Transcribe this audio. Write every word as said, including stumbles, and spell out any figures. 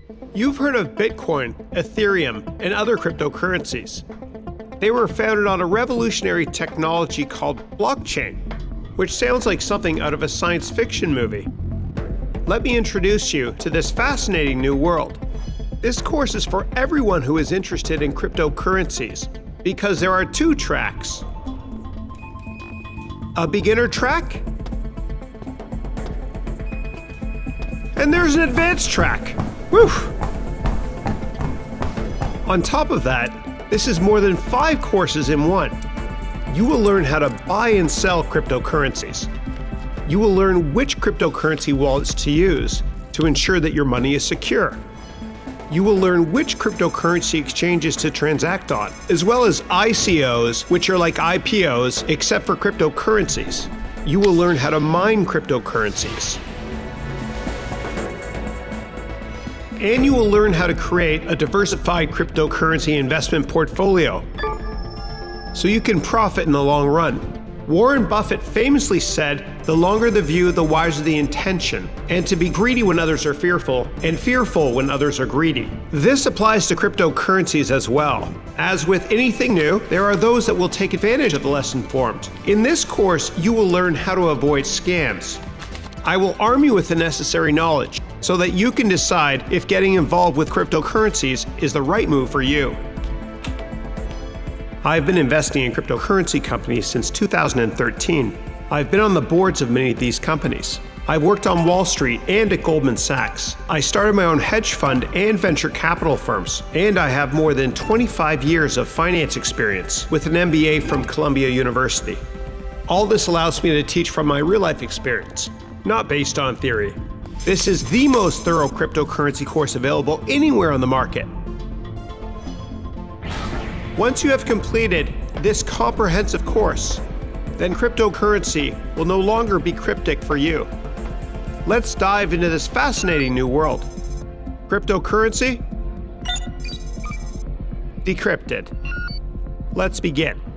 You've heard of Bitcoin, Ethereum, and other cryptocurrencies. They were founded on a revolutionary technology called blockchain, which sounds like something out of a science fiction movie. Let me introduce you to this fascinating new world. This course is for everyone who is interested in cryptocurrencies, because there are two tracks. A beginner track, and there's an advanced track. Woo! On top of that, this is more than five courses in one. You will learn how to buy and sell cryptocurrencies. You will learn which cryptocurrency wallets to use to ensure that your money is secure. You will learn which cryptocurrency exchanges to transact on, as well as I C Os, which are like I P Os, except for cryptocurrencies. You will learn how to mine cryptocurrencies. And you will learn how to create a diversified cryptocurrency investment portfolio, so you can profit in the long run. Warren Buffett famously said, "The longer the view, the wiser the intention," and to be greedy when others are fearful, and fearful when others are greedy. This applies to cryptocurrencies as well. As with anything new, there are those that will take advantage of the less informed. In this course, you will learn how to avoid scams. I will arm you with the necessary knowledge so that you can decide if getting involved with cryptocurrencies is the right move for you. I've been investing in cryptocurrency companies since two thousand thirteen. I've been on the boards of many of these companies. I've worked on Wall Street and at Goldman Sachs. I started my own hedge fund and venture capital firms, and I have more than twenty-five years of finance experience with an M B A from Columbia University. All this allows me to teach from my real-life experience, not based on theory. This is the most thorough cryptocurrency course available anywhere on the market. Once you have completed this comprehensive course, then cryptocurrency will no longer be cryptic for you. Let's dive into this fascinating new world. Cryptocurrency? Decrypted. Let's begin.